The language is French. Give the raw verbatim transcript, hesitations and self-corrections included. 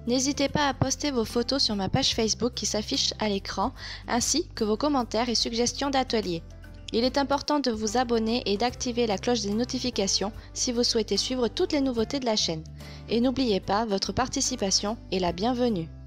N'hésitez pas à poster vos photos sur ma page Facebook qui s'affiche à l'écran, ainsi que vos commentaires et suggestions d'ateliers. Il est important de vous abonner et d'activer la cloche des notifications si vous souhaitez suivre toutes les nouveautés de la chaîne. Et n'oubliez pas, votre participation est la bienvenue.